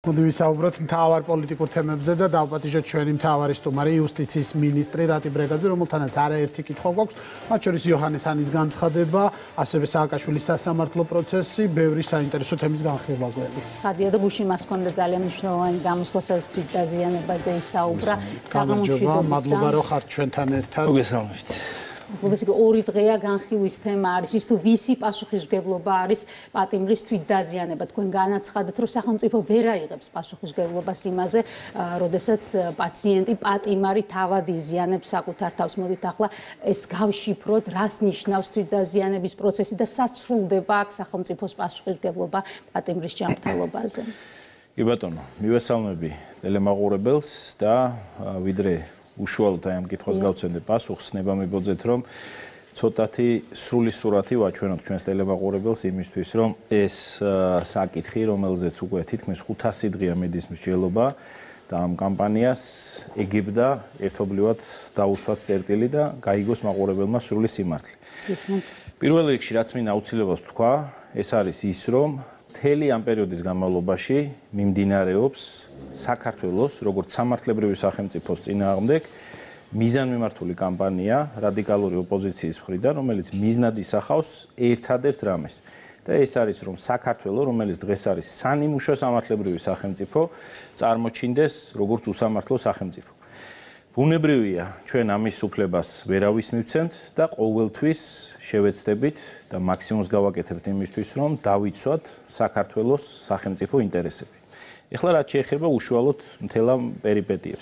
მოდი ვისაუბროთ მთავარ პოლიტიკურ თემებზე და დავპატიჟოთ ჩვენი მთავარი სტუმარი იუსტიციის მინისტრი რატი ბრეგაძე, რომელთანაც არაერთი კითხვა გვაქვს, მათ შორის იოჰანეს ანის განცხადება, ასევე სააკაშვილის სასამართლო პროცესი, ბევრი საინტერესო თემის განხილვა გველის. ხადია და გუშინ მას ჰქონდა ძალიან მნიშვნელოვანი გამოსვლა საზრდოობით დაზიანებაზე ისაუბრა. გამარჯობა, მადლობა რომ ხართ ჩვენთან ერთად. მოგესალმებით. ორი დღეა განხილვის თემა არის ის თუ ვისი პასუხისმგებლობა არის პატიმრის თვითდაზიანება. თქვენ განაცხადეთ, რომ სახელმწიფო ვერ აიღებს პასუხისმგებლობას იმაზე, როდესაც პაციენტი პატიმარი თავად იზიანებს საკუთარ თავს. მოდით ახლა ეს გავშიფროთ, რას ნიშნავს თვითდაზიანების პროცესი და საცრულდება აქ სახელმწიფოს პასუხისმგებლობა პატიმრის ჯანმრთელობაზე. კი ბატონო, მივესალმები ტელემაყურებელს და ვიდრე უშუალოდ აი ამ კითხვას გავცემდე პასუხს, ნება მიბოძეთ, რომ ცოტათი სრული სურათი ვაჩვენოთ ჩვენს ტელემაყურებელს იმისთვის, რომ ეს საკითხი, რომელზეც უკვე თითქმის 500 დღეა მიდის მსჯელობა და ამ კამპანიას ეგებდა ერთობლივად დაუსვათ წერტილი და გაიგოს მაყურებელმა სრული სიმართლე. პირველ რიგში რაც მინდა აუცილებლად ვთქვა, ეს არის ის, რომ მთელი ამ პერიოდის განმავლობაში მიმდინარეობს საქართველოს როგორც სამართლებრივი სახელმწიფოს წინააღმდეგ მიზანმიმართული კამპანია რადიკალური ოპოზიციის მხრიდან, რომელიც მიზნად ისახავს ერთადერთ რამეს. და ეს არის, რომ საქართველო, რომელიც დღეს არის სანიმუშო სამართლებრივი სახელმწიფო, წარმოჩინდეს როგორც უსამართლო სახელმწიფო. ბუნებრივია, ჩვენ ამის უფლებას ვერავის მივცემთ და ყოველთვის შევეცდებით და მაქსიმუმს გავაკეთებთ იმისთვის, რომ დავიცვათ საქართველოს სახელმწიფო ინტერესები. ეხლა რაც შეეხება უშუალოდ მთელ ამ პერიპეტიებს.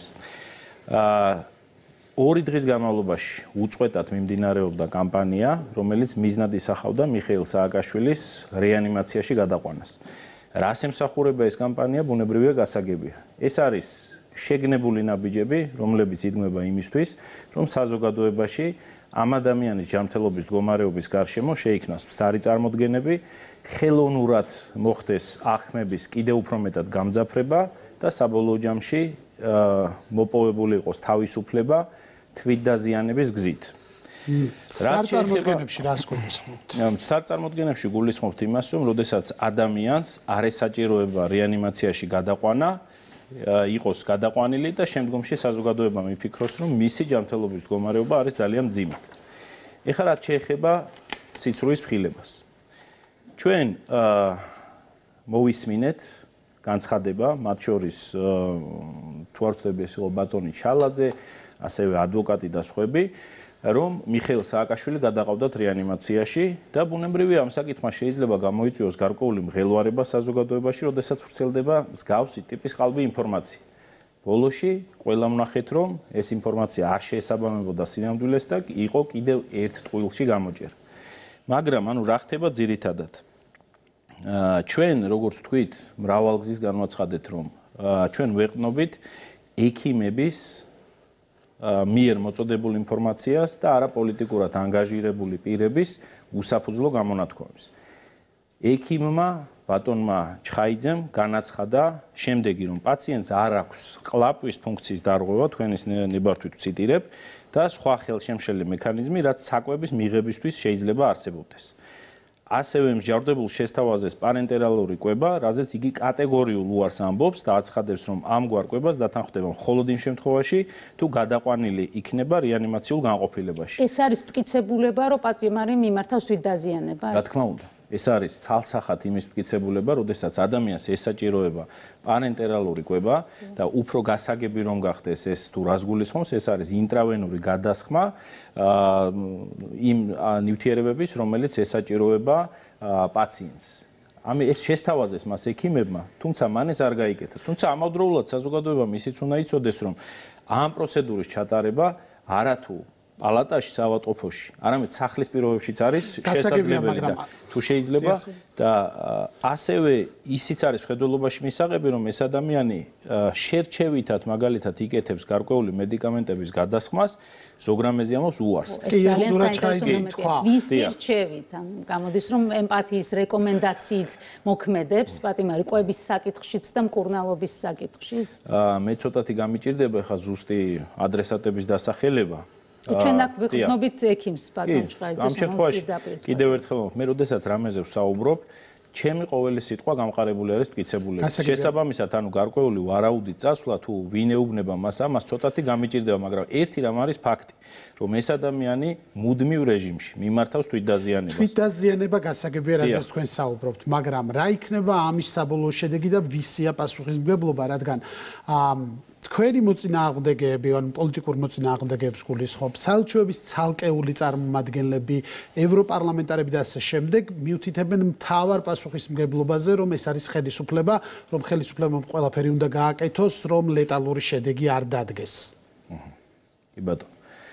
ორი დღის განმავლობაში უწყვეტად მიმდინარეობდა კამპანია, რომელიც მიზნად ისახავდა მიხეილ სააკაშვილის რეანიმაციაში გადაყვანას. რას ემსახურება ეს კამპანია, ბუნებრივია გასაგებია. ეს არის შეგნებული ნაბიჯები, რომლებიც იდგმება იმისთვის, რომ საზოგადოებაში ამ ადამიანის ჯანმრთელობის მდგომარეობის გარშემო შეიქმნას მცდარი წარმოდგენები, ხელოვნურად მოხდეს აღქმების კიდევ უფრო მეტად გამძაფრება და საბოლოო ჯამში მოპოვებული იყოს თავისუფლება თვითდაზიანების გზით. მცდარ წარმოდგენებში რას გულისხმობთ? მცდარ წარმოდგენებში გულისხმობთ იმას, რომ როდესაც ადამიანს არ ესაჭიროება რეანიმაციაში გადაყვანა, იყოს გადაყვანილი და შემდგომში საზოგადოება მიფიქროს, რომ მისი ჯანმრთელობის მდგომარეობა არის ძალიან მძიმე. ეხლა რაც შეეხება სიცრუის ფრხილებას. ჩვენ მოვისმინეთ განცხადება, მათ შორის თუ არ ვცდები ეს იყო ბატონი ჩალაძე, ასევე ადვოკატი და სხვები, რომ მიხეილ სააკაშვილი გადაყავდათ რეანიმაციაში და ბუნებრივია ამ საკითხმა შეიძლება გამოიწვიოს გარკვეული მღელვარება საზოგადოებაში, როდესაც ვრცელდება მსგავსი ტიპის ყალბი ინფორმაცია. ბოლოში ყველამ ვნახეთ, რომ ეს ინფორმაცია არ შეესაბამებოდა სინამდვილეს და იყო კიდევ ერთ ტყუილში გამოჭერა. მაგრამ ანუ რა ხდება ძირითადად? ჩვენ როგორც თქვით, მრავალგზის განვაცხადეთ, რომ ჩვენ ვეყნობით ექიმების მიერ მოწოდებულ ინფორმაციას და არაპოლიტიკურად ანგაჟირებული პირების უსაფუძვლო გამონათქვამებს. ექიმმა ბატონმა ჩხაიძემ განაცხადა შემდეგი, რომ პაციენტს არ აქვს ყლაპვის ფუნქციის დარღვევა, თქვენ ის ნებართვით ვციტირებ, და სხვა ხელშემშლელი მექანიზმი, რაც საკვების მიღებისთვის შეიძლება არსებობდეს. ასევე მსჯავრდებულ შესთავაზეს პარენტერალური კვება, რაზეც იგი კატეგორიულ უარს ამბობს და აცხადებს, რომ ამგვარ კვებას დათანხმდება მხოლოდ იმ შემთხვევაში, თუ გადაყვანილი იქნება რეანიმაციულ განყოფილებაში. ეს არის მტკიცებულება, რომ პატიმარი მიმართავს თვითდაზიანებას? რა თქმა უნდა. ეს არის ცალსახად იმის მტკიცებულება, როდესაც ადამიანს ესაჭიროება პარენტერალური კვება და უფრო გასაგები რომ გახდეს ეს თუ რას გულისხმობს, ეს არის ინტრავენური გადასხმა იმ ნივთიერებების, რომელიც ესაჭიროება პაციენტს. ეს შესთავაზეს მას ექიმებმა, თუმცა მან ეს არ გაიკეთა. თუმცა ამავდროულად საზოგადოებამ ისიც უნდა იცოდეს, რომ ამ პროცედურის ჩატარება არათუ პალატაში საავადმყოფოში, არამედ სახლის პირობებშიც არის შესაძლებელი და თუ შეიძლება და ასევე ისიც არის მხედველობაში მისაღები, რომ ეს ადამიანი შერჩევითად მაგალითად იკეთებს გარკვეული მედიკამენტების გადასხმას, ზოგრამეზი ამბობს უარს. ვისი რჩევით? გამოდის, რომ ემპათიის რეკომენდაციით მოქმედებს პატიმარი კვების საკითხშიც და მკურნალობის საკითხშიც? მე ცოტათი გამიჭირდება ხა ზუსტი ადრესატების დასახელება. ჩვენ აქ ვიყვნობით ექიმს ბატონ ჩხაიძეს, ამ შემთხვევაში კიდევ ერთხელ მე როდესაც რამეზე ვსაუბრობ, ჩემი ყოველი სიტყვა გამყარებული არის მტკიცებულებით. შესაბამისად, ანუ გარკვეული ვარაუდი წასვლა თუ ვინ ეუბნება მას ამას ცოტათი გამიჭირდება, მაგრამ ერთი რამ არის ფაქტი, რომ ეს ადამიანი მუდმივ რეჟიმში მიმართავს თვითდაზიანებას. თვითდაზიანება გასაგებია, რასაც თქვენ საუბრობთ, მაგრამ რა იქნება ამის საბოლოო შედეგი და ვისია პასუხისმგებლობა, რადგან თქვენი მოწინააღმდეგეები, ან პოლიტიკურ მოწინააღმდეგეებს გულისხმობ, საელჩოების ცალკეული წარმომადგენლები, ევროპარლამენტარები და ასე შემდეგ მიუთითებენ მთავარ პასუხისმგებლობაზე, რომ ეს არის ხელისუფლება, რომ ხელისუფლებამ ყველაფერი უნდა გააკეთოს, რომ ლეტალური შედეგი არ დადგეს. კი ბატონო.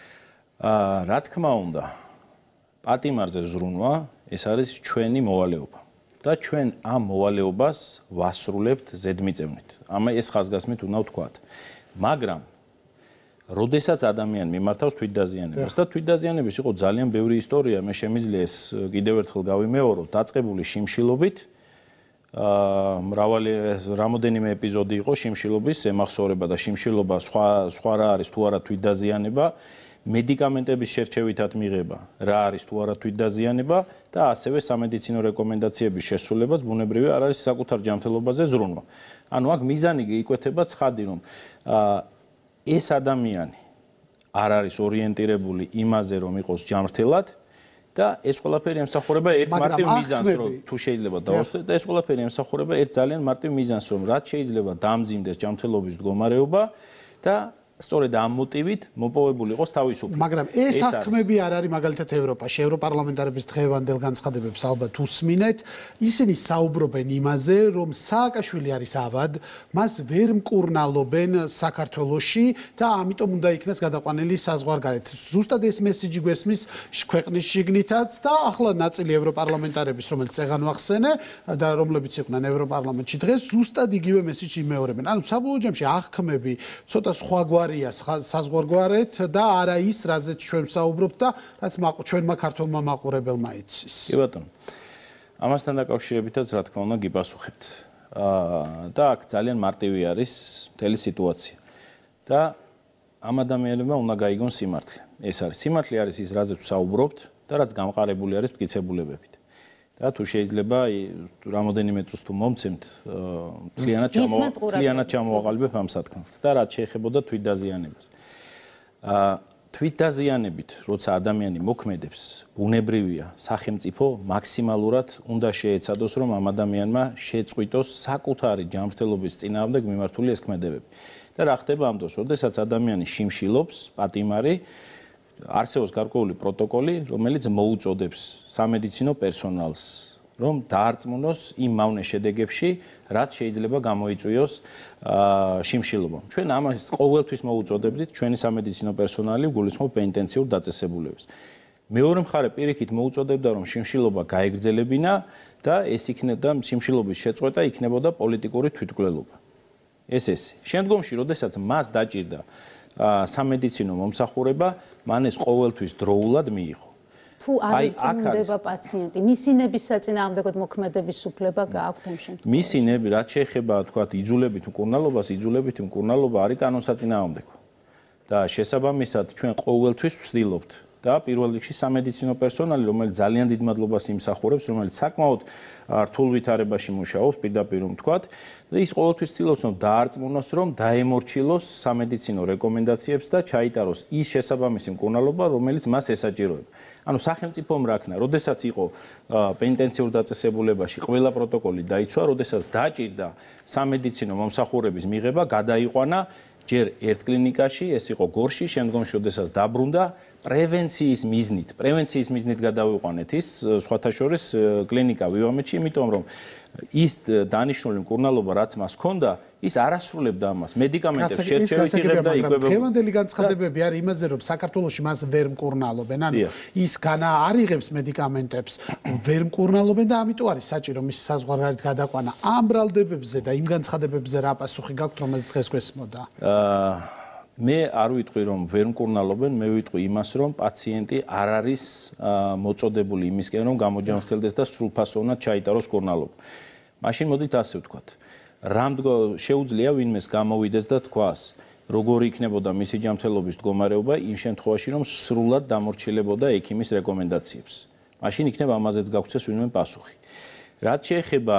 რა თქმა უნდა, პატიმარზე ზრუნვა ეს არის ჩვენი მოვალეობა. და ჩვენ ამ მოვალეობას ვასრულებთ ზედმიწევნით. ეს ხაზგასმით უნდა ვთქვათ. მაგრამ როდესაც ადამიანი მიმართავს თვითდაზიანებას და თვითდაზიანების იყო ძალიან ბევრი ისტორია, მე შემიძლია ეს კიდევ ერთხელ გავიმეორო, დაწყებული შიმშილობით. მრავალი რამოდენიმე ეპიზოდი იყო შიმშილობის ემახსოვრება და შიმშილობა სხვა რა არის თუ არა თვითდაზიანება. მედიკამენტების შერჩევითად მიღება, რა არის თუ არა თვითდაზიანება და ასევე სამედიცინო რეკომენდაციების შესრულებაც ბუნებრივია არ არის საკუთარ ჯანმრთელობაზე ზრუნვა. ანუ აქ მიზანი იკვეთება ცხადი, რომ ეს ადამიანი არ არის ორიენტირებული იმაზე, რომ იყოს ჯანმრთელად და ეს ყველაფერი ემსახურება ერთ მარტივ მიზანს, რომ თუ შეიძლება დავუსვათ და ეს ყველაფერი ემსახურება ერთ ძალიან მარტივ მიზანს, რომ რაც შეიძლება დამძიმდეს ჯანმრთელობის მდგომარეობა და სწორედ ამ მოტივით მოპოვებული იყოს თავისუფლება. მაგრამ ეს აღქმები არ არის მაგალითად ევროპაში, ევროპარლამენტარების დღევანდელ განცხადებებს ალბათ უსმინეთ. ისინი საუბრობენ იმაზე, რომ სააკაშვილი არის ავად, მას ვერ მკურნალობენ საქართველოში და ამიტომ უნდა იქნას გადაყვანილი საზღვარგარეთ. ზუსტად ეს მესიჯი გვესმის ქვეყნის შიგნითაც და ახლა ნაწილი ევროპარლამენტარების, რომელიც წეგან ვახსენე და რომლებიც იყვნენ ევროპარლამენტში დღეს, ზუსტად იგივე მესიჯს იმეორებენ. ანუ საბოლოო ჯამში აღქმები ცოტა სხვაგვარია საზღვარგარეთ და არა ის, რაზეც ჩვენ ვსაუბრობთ და რაც ჩვენმა ქართულმა მაყურებელმა იცის. კი ბატონო. ამასთან დაკავშირებითაც რა თქმა უნდა გიპასუხებთ. და აქ ძალიან მარტივი არის მთელი სიტუაცია. და ამ ადამიანებმა უნდა გაიგონ სიმართლე. ეს არის სიმართლე არის ის, რაზეც ვსაუბრობთ და რაც გამყარებული არის მტკიცებულებებით. და თუ შეიძლება რამოდენიმე წუთს თუ მომცემთ, მთლიანად ჩამოვაყალიბებ ამ სათქმელს და რაც შეეხებოდა თვითდაზიანებას. თვითდაზიანებით, როცა ადამიანი მოქმედებს, ბუნებრივია, სახელმწიფო მაქსიმალურად უნდა შეეცადოს, რომ ამ ადამიანმა შეწყვიტოს საკუთარი ჯანმრთელობის წინააღმდეგ მიმართული ეს ქმედებები. და რა ხდება ამ დროს, როდესაც ადამიანი შიმშილობს, პატიმარი არსებობს გარკვეული პროტოკოლი, რომელიც მოუწოდებს სამედიცინო პერსონალს, რომ დაარწმუნოს იმ მავნე შედეგებში, რაც შეიძლება გამოიწვიოს შიმშილობამ. ჩვენ ამას ყოველთვის მოუწოდებდით, ჩვენი სამედიცინო პერსონალი გულისხმობ პენიტენციურ დაწესებულებას. მეორე მხარე პირიქით მოუწოდებდა, რომ შიმშილობა გაეგრძელებინა და ეს იქნება შიმშილობის შეწყვეტა იქნებოდა პოლიტიკური თვითმკვლელობა. ეს. შემდგომში, როდესაც მას დაჭირდა სამედიცინო მომსახურება, მან ეს ყოველთვის დროულად მიიღო. თუ არ იწმინდება პაციენტი, მისი ნების საწინააღმდეგოდ მოქმედების უფლება გააქვთ ამ შემთხვევაში? მისი ნები, რაც შეეხება, თქვათ, იძულებით მკურნალობას, იძულებით მკურნალობა არის კანონსაწინააღმდეგო. და შესაბამისად ჩვენ ყოველთვის ვცდილობთ და პირველ რიგში სამედიცინო პერსონალი, რომელიც ძალიან დიდ მადლობას იმსახურებს, რომელიც საკმაოდ რთულ ვითარებაში მუშაობს, პირდაპირ ვთქვათ, და ის ყოველთვის ცდილობს, რომ დაარწმუნოს, რომ დაემორჩილოს სამედიცინო რეკომენდაციებს და ჩაიტაროს ის შესაბამისი მკურნალობა, რომელიც მას ესაჭიროება. ანუ სახელმწიფომ რაქნა, როდესაც იყო პენიტენციურ დაწესებულებაში ყველა პროტოკოლი დაიცვა, როდესაც დაჭირდა სამედიცინო მომსახურების მიღება, გადაიყვანა ჯერ ერთ კლინიკაში, ეს იყო გორში, შემდგომში როდესაც დაბრუნდა პრევენციის მიზნით გადავიყვანეთ ის სხვათა შორის კლინიკა ვივამეთში, იმიტომ რომ ის დანიშნული მკურნალობა, რაც მას ჰქონდა, ის არ ასრულებდა ამას. მედიკამენტებს შერჩევით იღებდა, იკვებებოდა. დღევანდელი განცხადებები არის იმაზე, რომ საქართველოში მას ვერ მკურნალობენ. ანუ ის განა არ იღებს მედიკამენტებს, ვერ მკურნალობენ და ამიტომ არის საჭირო მის საზღვარგარეთ გადაყვანა. ამ ბრალდებებზე და იმ განცხადებებზე რა პასუხი გაქვთ, რომელიც დღეს გვესმოდა? მე არ ვიტყვი, რომ ვერ მკურნალობენ, მე ვიტყვი იმას, რომ პაციენტი არ არის მოწოდებული იმისკენ, რომ გამოჯანმრთელდეს და სრულფასოვნად ჩაიტაროს მკურნალობა. მაშინ მოდით ასე ვთქვათ. შეუძლია ვინმეს გამოვიდეს და თქვას, როგორი იქნებოდა მისი ჯანმრთელობის მდგომარეობა იმ შემთხვევაში, რომ სრულად დამორჩილებოდა ექიმის რეკომენდაციებს. მაშინ იქნება ამაზეც გაგვცეს ვინმე პასუხი. რაც შეეხება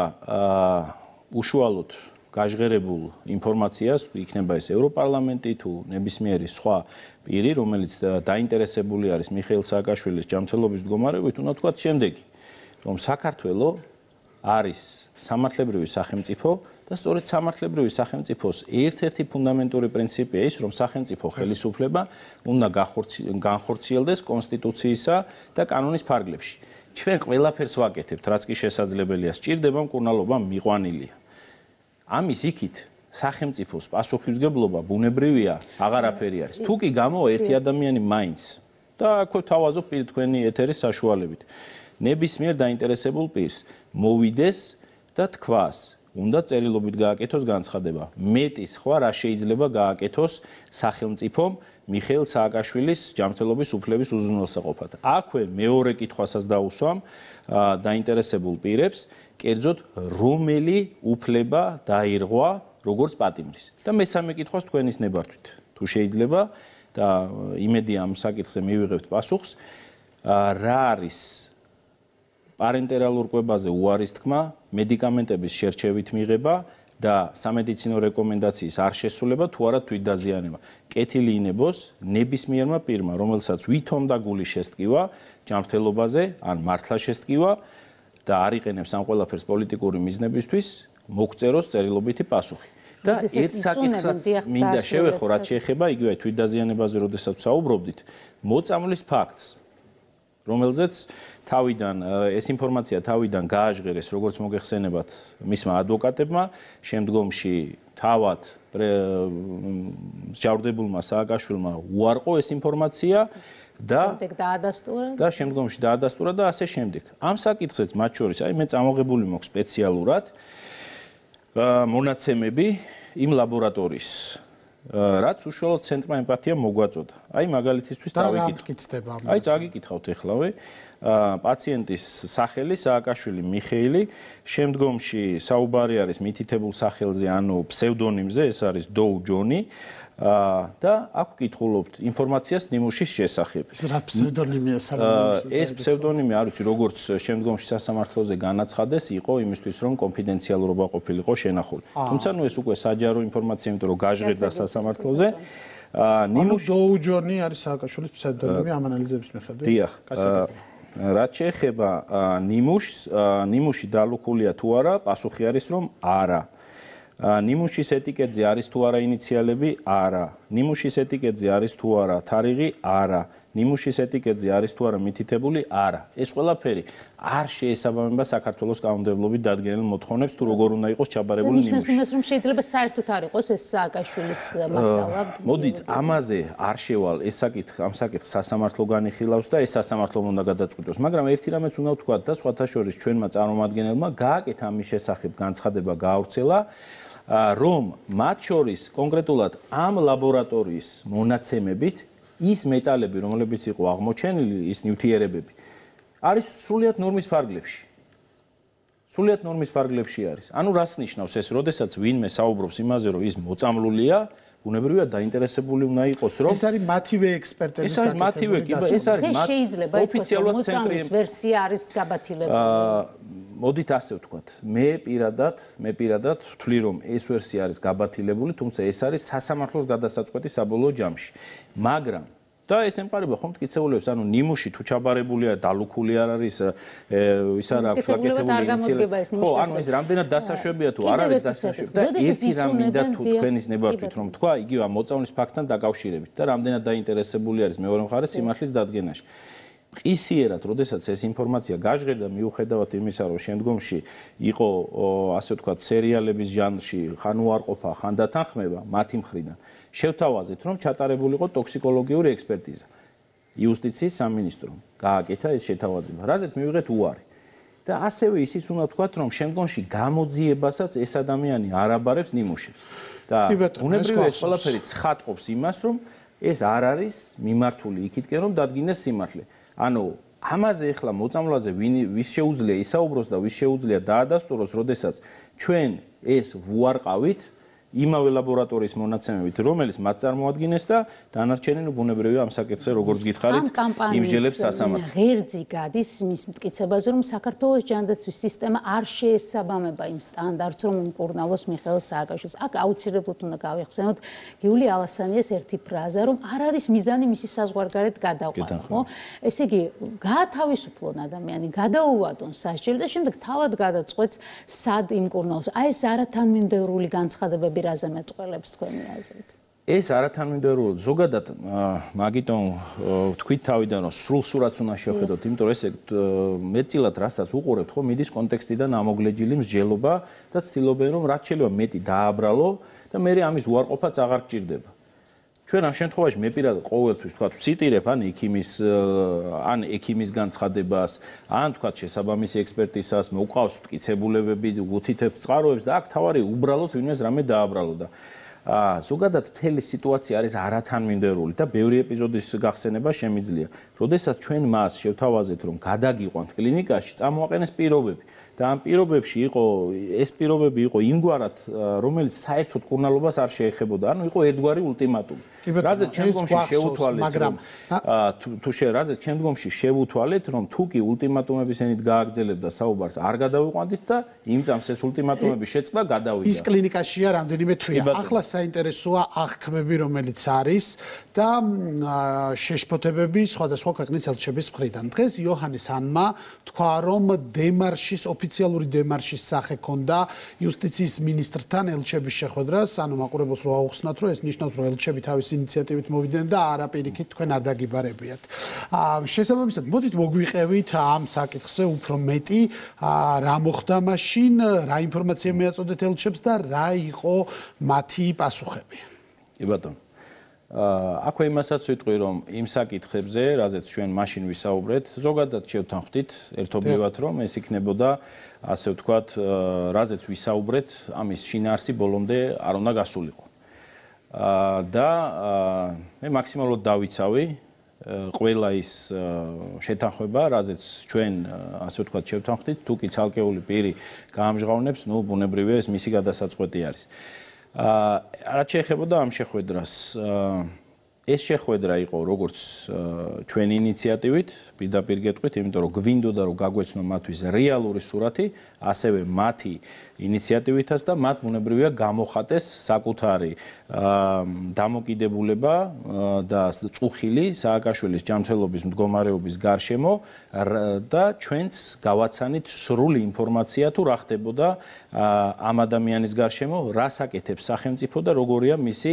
უშუალოდ გაჟღერებულ ინფორმაციას, იქნება ეს ევროპარლამენტი თუ ნებისმიერი სხვა პირი, რომელიც დაინტერესებული არის მიხეილ სააკაშვილის ჯანმრთელობის მდგომარეობით, უნდა ვთქვათ შემდეგი, რომ საქართველო არის სამართლებრივი სახელმწიფო და სწორედ სამართლებრივი სახელმწიფოს ერთ-ერთი ფუნდამენტური პრინციპია ის, რომ სახელმწიფო ხელისუფლება უნდა განხორციელდეს კონსტიტუციისა და კანონის ფარგლებში. ჩვენ ყველაფერს ვაკეთებთ, რაც კი შესაძლებელია, სჭირდება მკურნალობა მიყვანილია. ამის იქით სახელმწიფოს პასუხისმგებლობა ბუნებრივია, აღარაფერი არის. თუ კი გამოვა ერთი ადამიანი მაინც და აქვე თავაზობ პირ თქვენი ეთერის საშუალებით. ნებისმიერ დაინტერესებულ პირს მოვიდეს და თქვას, უნდა წერილობით გააკეთოს განცხადება. მეტი სხვა რა შეიძლება გააკეთოს სახელმწიფომ მიხეილ სააკაშვილის ჯანმრთელობის უფლების უზრუნველსაყოფად. აქვე მეორე კითხვასაც დაუსვამ დაინტერესებულ პირებს, კერძოდ რომელი უფლება დაირღვა როგორც პატიმრის. და მესამე კითხვას თქვენის ნებართვით. თუ შეიძლება და იმედია ამ საკითხზე მივიღებთ პასუხს, რა არის პარენტერალურ კვებაზე უარის თქმა, მედიკამენტების შერჩევით მიღება და სამედიცინო რეკომენდაციის არ შესრულება თუ არა თვითდაზიანება. კეთილი ინებოს ნებისმიერმა პირმა, რომელსაც ვითომ და გული შესტკივა ჯანმრთელობაზე, ან მართლა შესტკივა და არ იყენებს ამ ყველაფერს პოლიტიკური მიზნებისთვის, მოგწეროს წერილობითი პასუხი. და ერთ საკითხსაც მინდა შევეხო, რაც შეეხება იგივე თვითდაზიანებაზე, როდესაც საუბრობდით, მოწამვლის ფაქტს, რომელზეც თავიდან ეს ინფორმაცია თავიდან გააჟღერეს, როგორც მოგეხსენებათ, მისმა ადვოკატებმა, შემდგომში თავად მსჯავრდებულმა სააკაშვილმა უარყო ეს ინფორმაცია და შემდგომში დაადასტურა და ასე შემდეგ. ამ საკითხზეც მათ შორის, მე წამოღებული მაქვს სპეციალურად მონაცემები იმ ლაბორატორიის, რაც უშუალოდ ცენტრმა ემპათია მოგვაწოდა. მაგალითისთვის წავიკითხავთ. წაგიკითხავთ ეხლავე. პაციენტის სახელი სააკაშვილი მიხეილი, შემდგომში საუბარი არის მითითებულ სახელზე, ანუ ფსევდონიმზე, ეს არის დოუ ჯონი. და აქ ვკითხულობთ ინფორმაციას ნიმუშის შესახებ. ეს რა ფსევდონიმია ეს ფსევდონიმი არ ვიცი, როგორც შემდგომში სასამართლოზე განაცხადეს, იყო იმისთვის, რომ კონფიდენციალურობა ყოფილიყო შენახული. თუმცა ეს უკვე საჯარო ინფორმაცია, იმიტომ რომ გაჟღერდა სასამართლოზე. ნიმუში დოუ ჯონი არის სააკაშვილის ფსევდონიმი ამ ანალიზების მიხედვით. დიახ. რაც შეეხება ნიმუშს, ნიმუში დალუქულია თუ არა, პასუხი არის, რომ არა. ნიმუშის ეტიკეტზე არის თუ არა ინიციალები? არა. ნიმუშის ეტიკეტზე არის თუ არა თარიღი? არა. ნიმუშის ეტიკეტზე არის თუ არა მითითებული? არა. ეს ყველაფერი არ შეესაბამება საქართველოს კანონმდებლობით დადგენილ მოთხოვნებს, თუ როგორ უნდა იყოს ჩაბარებული ნიმუში. ნიშნავს იმას, რომ შეიძლება საერთოდ არ იყოს ეს სააკაშვილის მასალა. მოდით, ამაზე არ შევალ, ამ საკითხს სასამართლო განიხილავს და ეს სასამართლომ უნდა გადაწყვიტოს, მაგრამ ერთი რამეც უნდა ვთქვა და სხვათა შორის ჩვენმა წარმომადგენელმა გააკეთა ამის შესახებ განცხადება გაავრცელა, რომ მათ შორის კონკრეტულად ამ ლაბორატორიის მონაცემებით ის მეტალები, რომლებიც იყო აღმოჩენილი, ის ნივთიერებები, არის სრულიად ნორმის ფარგლებში. სრულიად ნორმის ფარგლებში არის. ანუ რას ნიშნავს ეს, როდესაც ვინმე საუბრობს იმაზე, რომ ის მოწამლულია, ბუნებრივია დაინტერესებული უნდა იყოს, რომ ეს არის მათივე ექსპერტების ეს არის მათივე, ეს არის შეიძლება ითქვას, რომ მოწამვლის ვერსია არის გაბათილებული. მოდით ასე ვთქვათ, მე პირადად ვთვლი, რომ ეს ვერსია არის გაბათილებული, თუმცა ეს არის სასამართლოს გადასაწყვეტი საბოლოო ჯამში. მაგრამ და ეს ემყარება ხომ მტკიცებულებს, ანუ ნიმუში თუ ჩაბარებულია, დალუქული არ არის, ის არ აქვს გაკეთებული ინიციალები. ხო, ანუ ეს რამდენად დასაშვებია თუ არ არის დასაშვები. და ერთი რამ მინდა თუ თქვენის ნებართვით რომ თქვა, იგივე მოწამვლის ფაქტთან დაკავშირებით და რამდენად დაინტერესებული არის მეორე მხარე სიმართლის დადგენაში. ყისიერად, როდესაც ეს ინფორმაცია გაჟღერდა, მიუხედავად იმისა, რომ შემდგომში იყო, ასე ვთქვათ, სერიალების ჟანრში ხან უარყოფა, ხან დათანხმება მათი მხრიდან, შევთავაზეთ, რომ ჩატარებულიყო ტოქსიკოლოგიური ექსპერტიზა. იუსტიციის სამინისტრომ გააკეთა ეს შეთავაზება, რაზეც მივიღეთ უარი. და ასევე ისიც უნდა ვთქვათ, რომ შემდგომში გამოძიებასაც ეს ადამიანი არ აბარებს ნიმუშებს. და ბუნებრივია ეს ყველაფერი ცხადყოფს იმას, რომ ეს არ არის მიმართული იქითკენ, რომ დადგინდეს სიმართლე. ანუ ამაზე ახლა მოწამვლაზე ვის შეუძლია ისაუბროს და ვის შეუძლია დაადასტუროს, როდესაც ჩვენ ეს ვუარყავით, იმავე ლაბორატორიის მონაცემებით, რომელიც მათ წარმოადგენს და დანარჩენი ბუნებრივია ამ საკითხზე როგორც გითხარით, იმსჯელებს სასამართლო. ღერძი გადის მის მტკიცებაზე, რომ საქართველოს ჯანდაცვის სისტემა არ შეესაბამება იმ სტანდარტს, რომ უმკურნალოს მიხეილ სააკაშვილს. აქ აუცილებლად უნდა გავიხსენოთ გიული ალასანიას ერთი ფრაზა, რომ არ არის მიზანი მისი საზღვარგარეთ გადაყვანა, ხო? ესე იგი, გაათავისუფლონ ადამიანი, გადაუვადონ სასჯელი და შემდეგ თავად გადაწყვეტს სად იმკურნალოს. აი ეს არათანმიმდევრული განცხადებები რაზე მეტყველებს თქვენი აზრით? ეს არათანმიმდევრული ზოგადად მაგიტომ თქვით თავიდან რომ სრულ სურათს უნდა შევხედოთ, იმიტომ რომ ესე მეტწილად რასაც უყურებთ, ხო, მიდის კონტექსტიდან ამოგლეჯილი მსჯელობა და ცდილობენ რომ რაც შეიძლება მეტი დააბრალო და მე ამის უარყოფაც აღარ გჭირდება. ჩვენ ამ შემთხვევაში მე პირადად ყოველთვის თქვა ვციტირებ ან ექიმის განცხადებას, ან თქვა შესაბამისი ექსპერტისას, მოყავს მტკიცებულებები, უთითებ წყაროებს და აქ თავარი უბრალოდ ვინმეს რამე დააბრალო და ზოგადად მთელი სიტუაცია არის არათანმიმდევრული და ბევრი ეპიზოდის გახსენება შემიძლია. როდესაც ჩვენ მას შევთავაზეთ, რომ გადაგიყვანთ კლინიკაში, წამოაყენეს პირობები და ამ პირობებში ეს პირობები იყო იმგვარად, რომელიც საერთოდ კურნალობას არ შეეხებოდა. ანუ იყო ერთგვარი ულტიმატუმი. რაზეც შემდგომში შევუთვალეთ, მაგრამ რაზეც შემდგომში შევუთვალეთ, რომ თუ კი ულტიმატუმების ენით გააგრძელებდა საუბარს, არ გადავიყვანდით და იმ წამს ეს ულტიმატუმები შეწყდა, გადავიდა. ის კლინიკაშია რამდენიმე თვეა. ახლა საინტერესოა აღქმები, რომელიც არის და შეშფოთებები სხვადასხვა ქვეყნის ელჩების მხრიდან. დღეს იოჰანეს ანმა თქვა, რომ ოფიციალური დემარშის სახე ქონდა იუსტიციის მინისტრთან ელჩების შეხვედრას, ანუ მაყურებელს რო აუხსნათ, რომ ეს ნიშნავს, რომ ელჩები თავის ინიციატივით მოვიდნენ და არა პირიქით თქვენ არ დაგიბარებიათ. შესაბამისად, მოდით მოგვიყევით ამ საკითხზე უფრო მეტი, რა მოხდა მაშინ, რა ინფორმაცია მიაწოდეთ ელჩებს და რა იყო მათი პასუხები. კი ბატონო. აქვე იმასაც ვიტყვი, რომ იმ საკითხებზე, რაზეც ჩვენ მაშინ ვისაუბრეთ, ზოგადად შევთანხმდით ერთობლივად, რომ ეს იქნებოდა, ასე ვთქვათ, რაზეც ვისაუბრეთ, ამის შინაარსი ბოლომდე არ უნდა გასულიყო. და მე მაქსიმალურად დავიცავი ყველა ის შეთანხმება, რაზეც ჩვენ, ასე ვთქვათ, შევთანხმდით, თუ კი ცალკეული პირი გაამჟღავნებს, ნუ ბუნებრივია ეს მისი გადასაწყვეტი არის. რაც შეეხებოდა ამ შეხვედრას, ეს შეხვედრა იყო როგორც ჩვენი ინიციატივით, პირდაპირ გეტყვით, იმიტომ რომ გვინდოდა რომ გაგვეცნო მათთვის რეალური სურათი, ასევე მათი ინიციატივითაც და მათ ბუნებრივია გამოხატეს საკუთარი დამოკიდებულება და წუხილი სააკაშვილის ჯანმრთელობის მდგომარეობის გარშემო და ჩვენც გავაცანით სრული ინფორმაცია თუ რა ხდებოდა ამ ადამიანის გარშემო, რას აკეთებს სახელმწიფო და როგორი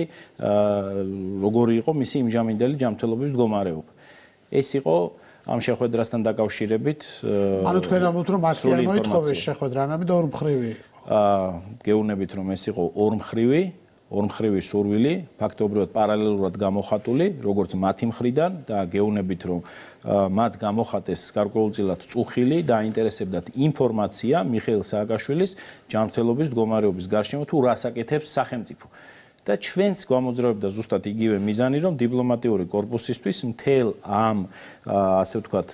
იყო მისი იმჟამინდელი ჯანმრთელობის მდგომარეობა. ეს იყო ამ შეხვედრასთან დაკავშირებით. ანუ თქვენ ამბობთ, რომ მას არ მოითხოვეს შეხვედრა, ამიტომ ორმხრივი იყო. გეუბნებით, რომ ეს იყო ორმხრივი სურვილი, ფაქტობრივად პარალელურად გამოხატული, როგორც მათი მხრიდან და გეუბნებით, რომ მათ გამოხატეს გარკვეულწილად წუხილი და აინტერესებდათ ინფორმაცია მიხეილ სააკაშვილის ჯანმრთელობის მდგომარეობის გარშემო თუ რას აკეთებს სახელმწიფო. და ჩვენც გვამოძრავებდა ზუსტად იგივე მიზანი, რომ დიპლომატიური კორპუსისთვის მთელ ამ, ასე ვთქვათ,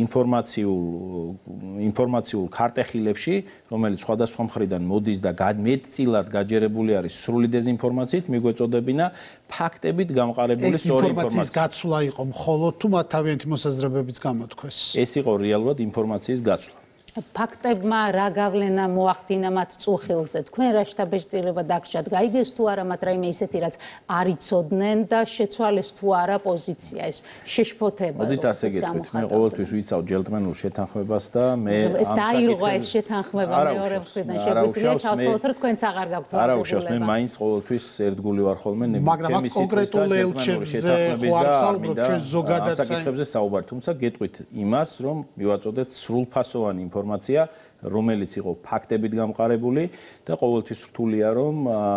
ინფორმაციულ ქარტეხილებში, რომელიც სხვადასხვა მხრიდან მოდის და მეტწილად გაჯერებული არის სრული დეზინფორმაციით, მიგვეწოდებინა ფაქტებით გამყარებული სწორი ინფორმაცია. ეს ინფორმაციის გაცვლა იყო მხოლოდ თუ მათ თავიანთი მოსაზრებებიც გამოთქვეს? ეს იყო რეალურად ინფორმაციის გაცვლა. ფაქტებმა რა გავლენა მოახდინა მათ წუხილზე? თქვენ რა შთაბეჭდილება დაგჭირთ? გაიგეს თუ არა მათ რაიმე ისეთი, რაც არ იცოდნენ და შეცვალეს თუ არა პოზიცია ეს შეშფოთება? მოდით ასე გეტყვით, მე ყოველთვის ვიცავ ჯელტმენულ შეთანხმებას და მე ეს დაირღვა ეს შეთანხმება მეორე მხრიდან შეგვიძლია ჩავთვალოთ, რომ თქვენც აღარ გაქვთ არა უშავს, მე მაინც ყოველთვის ერთგული ვარ ხოლმე მაგრამ აქ კონკრეტულ ელჩებზე ხო არ საუბრობ, ჩვენ ზოგადად საკითხებზე საუბარ, თუმცა გეტყვით იმას, რომ მივაწოდეთ სრულფასოვანი ინფორმაცია, რომელიც იყო ფაქტებით გამყარებული და ყოველთვის რთულია, რომ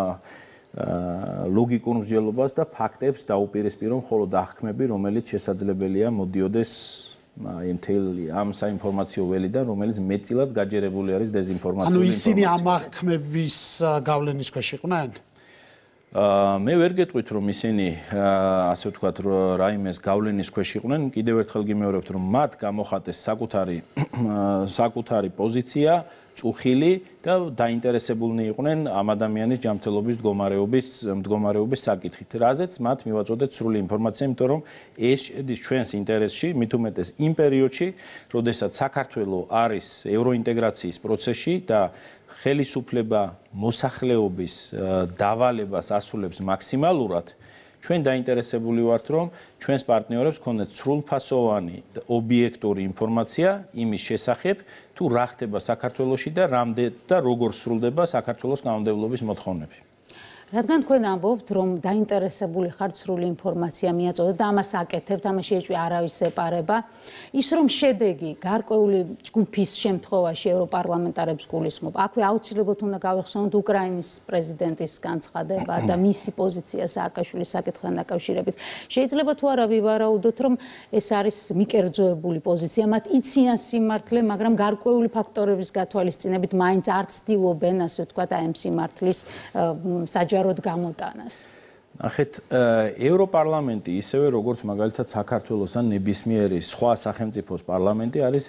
ლოგიკურ მსჯელობას და ფაქტებს დაუპირისპირო მხოლოდ აღქმები, რომელიც შესაძლებელია მოდიოდეს მთელი ამ საინფორმაციო ველიდან, რომელიც მეტწილად გაჯერებული არის დეზინფორმაციით. ანუ ისინი ამ აღქმების გავლენის ქვეშ იყვნენ? მე ვერ გეტყვით, რომ ისინი, ასე ვთქვათ, რაიმეს გავლენის ქვეშ იყვნენ. კიდევ ერთხელ გიმეორებთ, რომ მათ გამოხატეს საკუთარი პოზიცია, წუხილი და დაინტერესებულნი იყვნენ ამ ადამიანის ჯანმრთელობის მდგომარეობის საკითხით. რაზეც მათ მივაწოდეთ სრული ინფორმაცია, იმიტომ რომ ეს შედის ჩვენს ინტერესში, მით უმეტეს იმ პერიოდში, როდესაც საქართველოს არის ევროინტეგრაციის პროცესში და ხელისუფლება მოსახლეობის დავალებას ასრულებს მაქსიმალურად. ჩვენ დაინტერესებული ვართ, რომ ჩვენს პარტნიორებს ქონდეთ სრულფასოვანი და ობიექტური ინფორმაცია იმის შესახებ, თუ რა ხდება საქართველოში და რამდენ და როგორ სრულდება საქართველოს კანონმდებლობის მოთხოვნები. რადგან თქვენ ამბობთ, რომ დაინტერესებული ხართ სრული ინფორმაცია მიაწოდეთ და ამას აკეთებთ, ამას შეეჭვი არავის ეპარება, ის რომ შედეგი გარკვეული ჯგუფის შემთხვევაში ევროპარლამენტარებს გულისხმობ, აქვე აუცილებლად უნდა გავიხსენოთ უკრაინის პრეზიდენტის განცხადება და მისი პოზიცია სააკაშვილის საკითხთან დაკავშირებით. შეიძლება თუ არა ვივარაუდოთ, რომ ეს არის მიკერძოებული პოზიცია, მათ იციან სიმართლე, მაგრამ გარკვეული ფაქტორების გათვალისწინებით მაინც არ ცდილობენ, ასე ვთქვათ, აი ამ სიმართლის საჯარო გამოტანას. ნახეთ, ევროპარლამენტი ისევე როგორც მაგალითად საქართველოს ან ნებისმიერი სხვა სახელმწიფოს პარლამენტი არის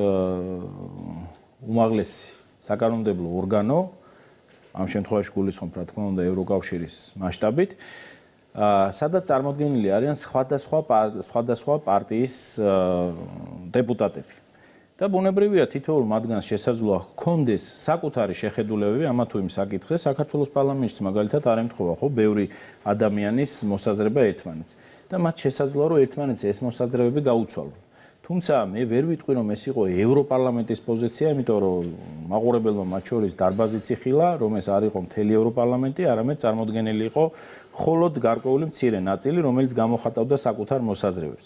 უმაღლესი საკანონმდებლო ორგანო, ამ შემთხვევაში გულისხმობ რა თქმა უნდა ევროკავშირის მასშტაბით, სადაც წარმოდგენილი არიან სხვადასხვა პარტიის დეპუტატები. და ბუნებრივია თითოეულ მათგანს შესაძლოა ჰქონდეს საკუთარი შეხედულებები ამა თუ იმ საკითხზე. საქართველოს პარლამენტში მაგალითად არ ემთხვევა ხო ბევრი ადამიანის მოსაზრება ერთმანეთს და მათ შესაძლოა რომ ერთმანეთს ეს მოსაზრებები გაუცვალონ. თუმცა მე ვერ ვიტყვი რომ ეს იყო ევროპარლამენტის პოზიცია, იმიტომ რომ მაყურებელმა მათ შორის დარბაზიც იხილა, რომ ეს არ იყო მთელი ევროპარლამენტი, არამედ წარმოდგენილი იყო მხოლოდ გარკვეული მცირე ნაწილი, რომელიც გამოხატავდა საკუთარ მოსაზრებებს.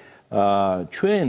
ჩვენ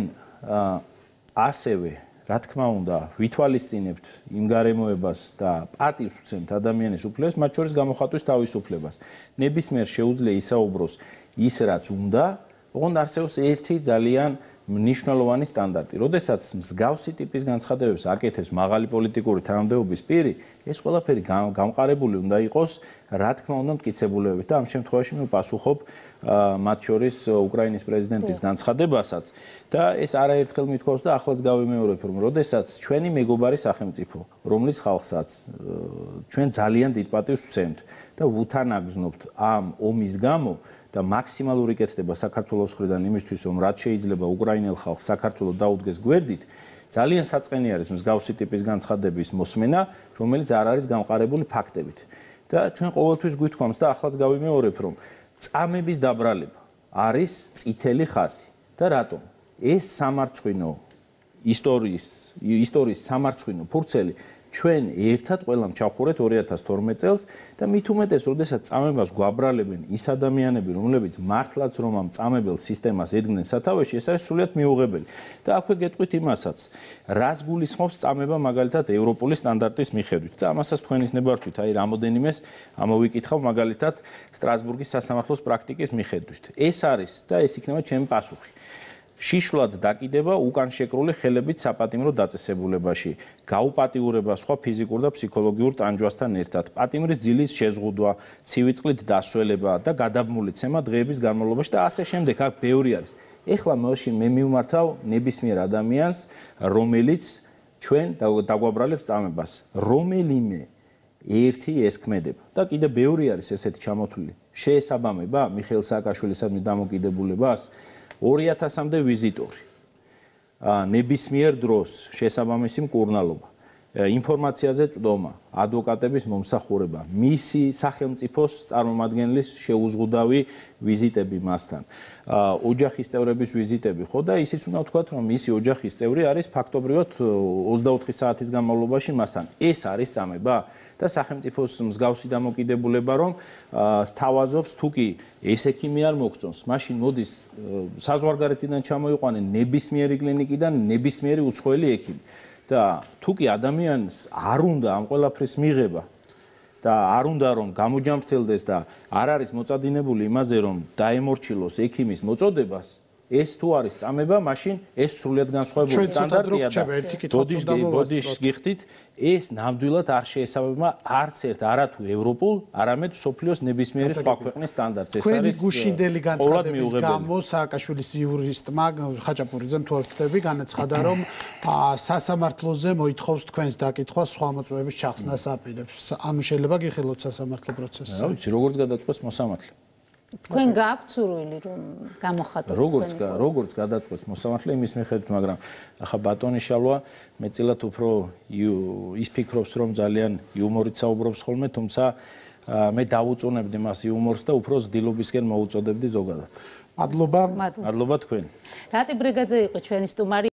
ასევე, რა თქმა უნდა, ვითვალისწინებთ იმ გარემოებას და პატივს ვცემთ ადამიანის უფლებას, მათ შორის გამოხატვის თავისუფლებას. ნებისმიერ შეუძლია ისაუბროს ის, რაც უნდა, ოღონდ არსებობს ერთი ძალიან მნიშვნელოვანი სტანდარტი. როდესაც მსგავსი ტიპის განცხადებებს აკეთებს მაღალი პოლიტიკური თანამდებობის პირი, ეს ყველაფერი გამყარებული უნდა იყოს, რა თქმა უნდა, მტკიცებულებებით და ამ შემთხვევაში მე პასუხობ მათ შორის უკრაინის პრეზიდენტის განცხადებასაც და ეს არაერთხელ მithქვავს და ახლაც გავიმეორებ, რომ როდესაც ჩვენი მეგობარი სახელმწიფო, რომლის ხალხსაც ჩვენ ძალიან დიდ პატივს ვცემთ და ვუთანაგზნობთ ამ ომის გამო და მაქსიმალური კეთდება საქართველოს მხრიდან იმისთვის, რომ რაც შეიძლება უკრაინელ ხალხს საქართველოს დაუდგეს გვერდით, ძალიან საწყენი არის მსგავსი ტიპის განცხადების მოსმენა, რომელიც არ არის გამყარებული ფაქტებით. და ჩვენ ყოველთვის გვითხოვს და ახლაც გავიმეორებ, რომ წამების დაბრალება არის წითელი ხაზი. და რატომ? ეს სამარცხვინო ისტორიის სამარცხვინო ფურცელი ჩვენ ერთად ყველამ ჩავხურეთ 2012 წელს და მით უმეტეს, როდესაც წამებას გვაბრალებენ ის ადამიანები, რომლებიც მართლაც რომ ამ წამებელ სისტემას ედგნენ სათავეში, ეს არის სრულიად მიუღებელი. და აქვე გეტყვით იმასაც, რას გულისხმობს წამება მაგალითად ევროპული სტანდარტის მიხედვით და ამასაც თქვენის ნებართვით, აი რამოდენიმეს ამოვიკითხავ მაგალითად სტრასბურგის სასამართლოს პრაქტიკის მიხედვით. ეს არის და ეს იქნება ჩემი პასუხი. შიშვლად დაკიდება უკან შეკრული ხელებით საპატიმრო დაწესებულებაში, გაუპატიურება სხვა ფიზიკურ და ფსიქოლოგიურ ტანჯვასთან ერთად, პატიმრის ძილის შეზღუდვა, ცივი წყლით დასველება და გადაბმულიცემა დღეების განმავლობაში და ასე შემდეგ. აქ ბევრი არის. ეხლა მე მივმართავ ნებისმიერ ადამიანს, რომელიც ჩვენ დაგვაბრალებს წამებას, რომელიმე ერთი ეს ქმედება და კიდე ბევრი არის ესეთი ჩამოთვლილი. შეესაბამება მიხეილ სააკაშვილისადმი დამოკიდებულებას 2000-მდე ვიზიტორი. ნებისმიერ დროს შესაბამისი მკურნალობა, ინფორმაციაზე წვდომა, ადვოკატების მომსახურება, მისი სახელმწიფოს წარმომადგენლის შეუზღუდავი ვიზიტები მასთან, ოჯახის წევრების ვიზიტები, ხო და ისიც უნდა ვთქვათ, რომ მისი ოჯახის წევრი არის ფაქტობრივად 24 საათის განმავლობაში მასთან. ეს არის წამება და სახელმწიფოს მსგავსი დამოკიდებულება, რომ სთავაზობს, თუ კი ეს ექიმი არ მოგწონს, მაშინ მოდის საზღვარგარეთიდან ჩამოიყვანენ ნებისმიერი კლინიკიდან ნებისმიერი უცხოელი ექიმი. და თუ კი ადამიანს არ უნდა ამ ყველაფრის მიღება და არ უნდა რომ გამოჯამრთელდეს და არ არის მოწადინებული იმაზე რომ დაემორჩილოს ექიმის მოწოდებას, ეს თუ არის წამება, მაშინ ეს სრულიად განსხვავებული სტანდარტია და ბოდიშ გიხდით, ეს ნამდვილად არ შეესაბამება არც ერთ არათუ ევროპულ, არამედ სოფლიოს ნებისმიერი სხვა ქვეყნის სტანდარტს. ეს არის არის გუშინდელი განცხადების გამო სააკაშვილის იურისტმა ხაჭაპურიძემ თუ არ ვთქვი, განაცხადა, რომ სასამართლოზე მოითხოვს თქვენს დაკითხვას სხვა მოწმეების ჩახსნას აპირებს. ანუ შეიძლება გიხილოთ სასამართლო პროცესზე. რა ვიცი, როგორც გადაწყვეტს მოსამართლე. თქვენ გააქვთ სურვილი რომ გამოხატოთ როგორც გადაწყვეტს მოსამართლე იმის მიხედვით, მაგრამ ახლა ბატონი შალვა მეტწილად უფრო ის ფიქრობს, რომ ძალიან იუმორით საუბრობს ხოლმე, თუმცა მე დავუწუნებდი მას იუმორს და უფრო ზდილობისკენ მოუწოდებდი ზოგადად. მადლობა. მადლობა თქვენ. რატი ბრეგაძე იყო ჩვენი სტუმარი.